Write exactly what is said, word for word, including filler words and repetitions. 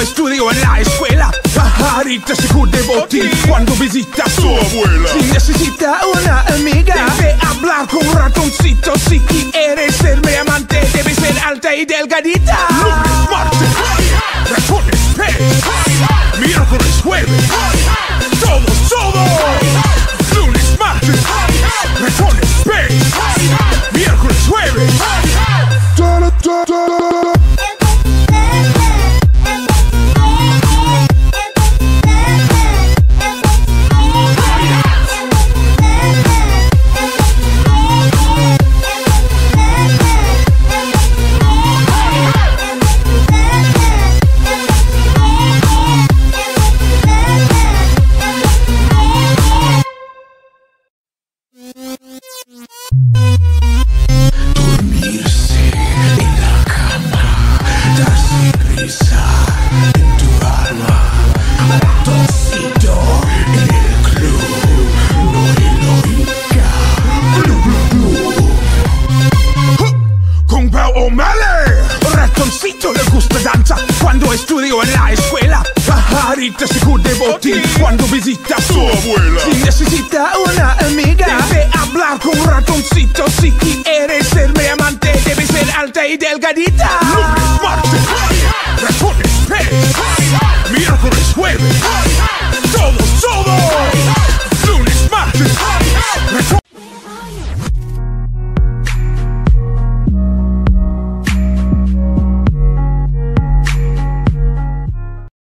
estudio en la escuela. Pajarita se cubre de botín cuando visita a su abuela. Si necesita una amiga, debe hablar con un ratoncito. Si quieres ser mi amante, debe ser alta y delgadita. Lunes, martes, ratones, pez. Miércoles, jueves, todos, todos. Lunes, martes, ratones, pez. Miércoles, jueves. Ratoncito le gusta danza cuando estudio en la escuela. Pajarita se cubre de botín cuando visita a su abuela. Si necesita una amiga, debe hablar con un ratoncito. Si quieres ser mi amante, debe ser alta y delgadita.